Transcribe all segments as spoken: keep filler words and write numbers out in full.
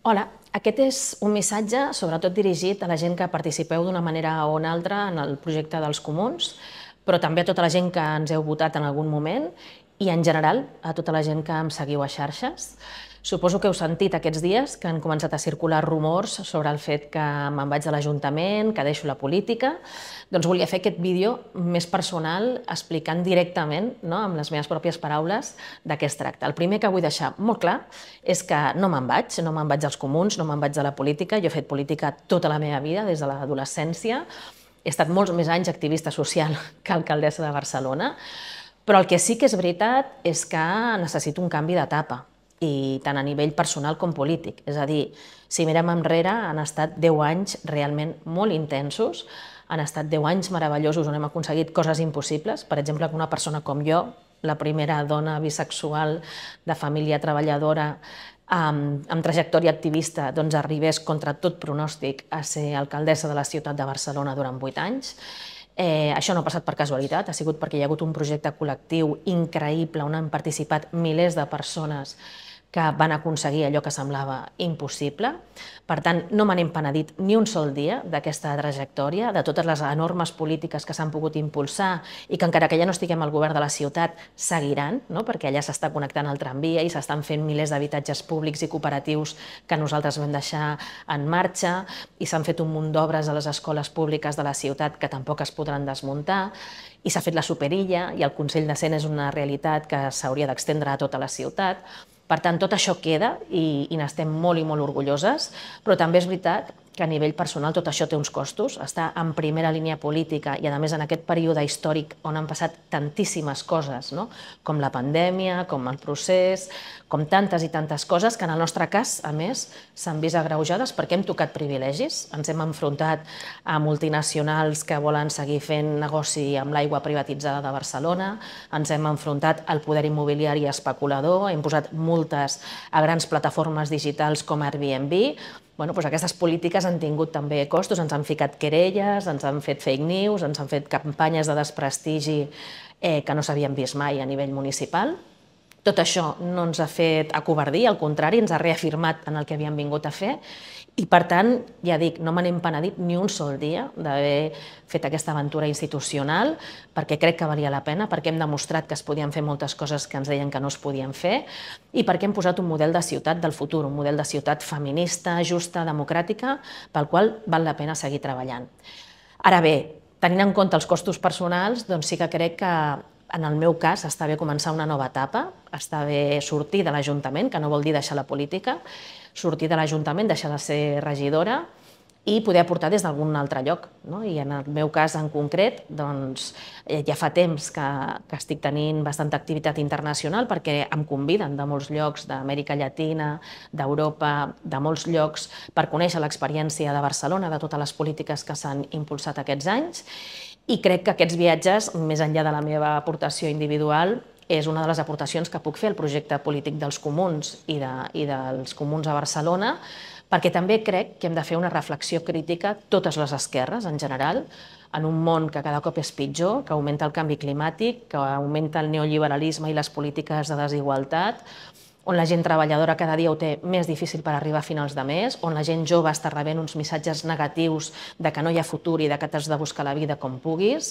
Hola, aquest és un missatge sobretot dirigit a la gent que participeu d'una manera o una altra en el projecte dels comuns, però també a tota la gent que ens heu votat en algun moment i en general a tota la gent que em seguiu a xarxes. Suposo que heu sentit aquests dies que han començat a circular rumors sobre el fet que me'n vaig de l'Ajuntament, que deixo la política. Doncs volia fer aquest vídeo més personal explicant directament, no, amb les meves pròpies paraules, de què es tracta. El primer que vull deixar molt clar és que no me'n vaig, no me'n vaig als comuns, no me'n vaig de la política. Jo he fet política tota la meva vida, des de l'adolescència. He estat molts més anys activista social que alcaldessa de Barcelona, però el que sí que és veritat és que necessito un canvi d'etapa, i tant a nivell personal com polític. És a dir, si mirem enrere, han estat deu anys realment molt intensos, han estat deu anys meravellosos on hem aconseguit coses impossibles, per exemple, que una persona com jo, la primera dona bisexual de família treballadora amb, amb trajectòria activista, doncs arribés contra tot pronòstic a ser alcaldessa de la ciutat de Barcelona durant vuit anys. Eh, això no ha passat per casualitat, ha sigut perquè hi ha hagut un projecte col·lectiu increïble on han participat milers de persones que van aconseguir allò que semblava impossible. Per tant, no me n'hem penedit ni un sol dia d'aquesta trajectòria, de totes les enormes polítiques que s'han pogut impulsar i que encara que ja no estiguem al govern de la ciutat seguiran, no? Perquè allà s'està connectant el tramvia i s'estan fent milers d'habitatges públics i cooperatius que nosaltres vam deixar en marxa i s'han fet un munt d'obres a les escoles públiques de la ciutat que tampoc es podran desmuntar i s'ha fet la superilla i el Consell de Cent és una realitat que s'hauria d'extendre a tota la ciutat. Per tant, tot això queda i, i n'estem molt i molt orgulloses, però també és veritat que a nivell personal tot això té uns costos. Estar en primera línia política i, a més, en aquest període històric on han passat tantíssimes coses, no? Com la pandèmia, com el procés, com tantes i tantes coses que en el nostre cas, a més, s'han vist agreujades perquè hem tocat privilegis, ens hem enfrontat a multinacionals que volen seguir fent negoci amb l'aigua privatitzada de Barcelona, ens hem enfrontat al poder immobiliari especulador, hem posat multes a grans plataformes digitals com Airbnb. Bueno, doncs aquestes polítiques han tingut també costos, ens han ficat querelles, ens han fet fake news, ens han fet campanyes de desprestigi eh, que no s'havien vist mai a nivell municipal. Tot això no ens ha fet acovardir, al contrari, ens ha reafirmat en el que havíem vingut a fer i, per tant, ja dic, no me n'hem penedit ni un sol dia d'haver fet aquesta aventura institucional perquè crec que valia la pena, perquè hem demostrat que es podien fer moltes coses que ens deien que no es podien fer i perquè hem posat un model de ciutat del futur, un model de ciutat feminista, justa, democràtica, pel qual val la pena seguir treballant. Ara bé, tenint en compte els costos personals, doncs sí que crec que en el meu cas està bé començar una nova etapa, està bé sortir de l'Ajuntament, que no vol dir deixar la política, sortir de l'Ajuntament, deixar de ser regidora i poder aportar des d'algun altre lloc. No? I en el meu cas en concret, doncs, eh, ja fa temps que, que estic tenint bastanta activitat internacional perquè em conviden de molts llocs d'Amèrica Llatina, d'Europa, de molts llocs per conèixer l'experiència de Barcelona, de totes les polítiques que s'han impulsat aquests anys. I crec que aquests viatges, més enllà de la meva aportació individual, és una de les aportacions que puc fer al projecte polític dels comuns i, de, i dels comuns a Barcelona, perquè també crec que hem de fer una reflexió crítica, totes les esquerres en general, en un món que cada cop és pitjor, que augmenta el canvi climàtic, que augmenta el neoliberalisme i les polítiques de desigualtat, on la gent treballadora cada dia ho té més difícil per arribar a finals de mes, on la gent jove està rebent uns missatges negatius de que no hi ha futur i de que t'has de buscar la vida com puguis,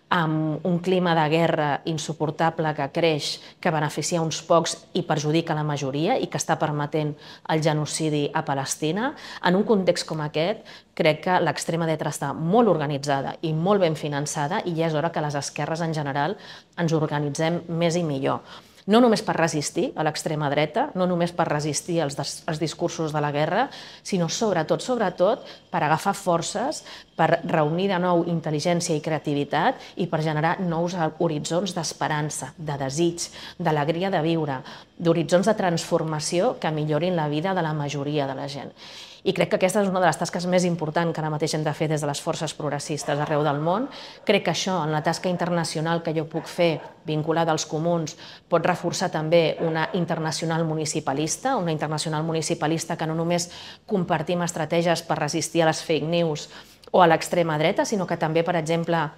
amb un clima de guerra insuportable que creix, que beneficia uns pocs i perjudica la majoria i que està permetent el genocidi a Palestina. En un context com aquest, crec que l'extrema dreta està molt organitzada i molt ben finançada i ja és hora que les esquerres en general ens organitzem més i millor. No només per resistir a l'extrema dreta, no només per resistir als, als discursos de la guerra, sinó sobretot, sobretot, per agafar forces, per reunir de nou intel·ligència i creativitat i per generar nous horitzons d'esperança, de desig, d'alegria de viure, d'horitzons de transformació que millorin la vida de la majoria de la gent. I crec que aquesta és una de les tasques més importants que ara mateix hem de fer des de les forces progressistes arreu del món. Crec que això, en la tasca internacional que jo puc fer, vinculada als comuns, pot reforçar també una internacional municipalista, una internacional municipalista que no només compartim estratègies per resistir a les fake news o a l'extrema dreta, sinó que també, per exemple,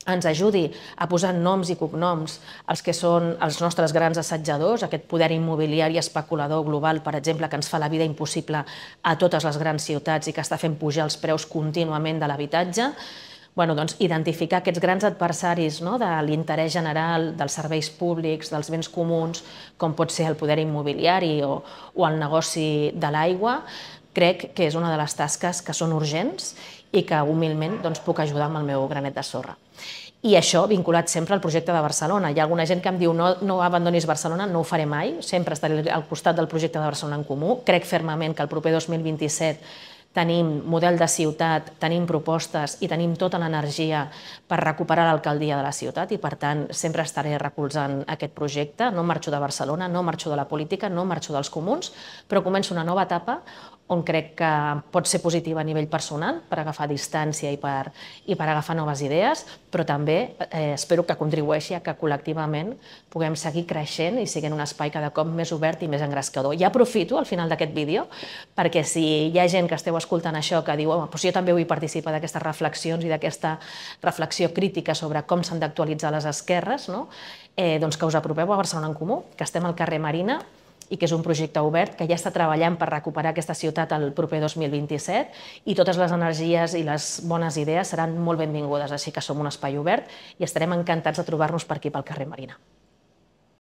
ens ajudi a posar noms i cognoms als que són els nostres grans assetjadors, aquest poder immobiliari especulador global, per exemple, que ens fa la vida impossible a totes les grans ciutats i que està fent pujar els preus contínuament de l'habitatge. Bueno, doncs, identificar aquests grans adversaris, no?, de l'interès general, dels serveis públics, dels béns comuns, com pot ser el poder immobiliari o, o el negoci de l'aigua, crec que és una de les tasques que són urgents i que humilment doncs, puc ajudar amb el meu granet de sorra. I això vinculat sempre al projecte de Barcelona. Hi ha alguna gent que em diu no, no abandonis Barcelona, no ho faré mai, sempre estaré al costat del projecte de Barcelona en Comú. Crec fermament que el proper dos mil vint-i-set tenim model de ciutat, tenim propostes i tenim tota l'energia per recuperar l'alcaldia de la ciutat i, per tant, sempre estaré recolzant aquest projecte. No marxo de Barcelona, no marxo de la política, no marxo dels comuns, però començo una nova etapa on crec que pot ser positiva a nivell personal per agafar distància i per, i per agafar noves idees, però també eh, espero que contribueixi a que col·lectivament puguem seguir creixent i siguent un espai cada cop més obert i més engrescador. I aprofito al final d'aquest vídeo perquè si hi ha gent que esteu escoltant això que diu oh, doncs jo també vull participar d'aquestes reflexions i d'aquesta reflexió crítica sobre com s'han d'actualitzar les esquerres, no? eh, doncs que us apropeu a Barcelona en Comú, que estem al carrer Marina, i que és un projecte obert que ja està treballant per recuperar aquesta ciutat el proper dos mil vint-i-set i totes les energies i les bones idees seran molt benvingudes, així que som un espai obert i estarem encantats de trobar-nos per aquí pel carrer Marina.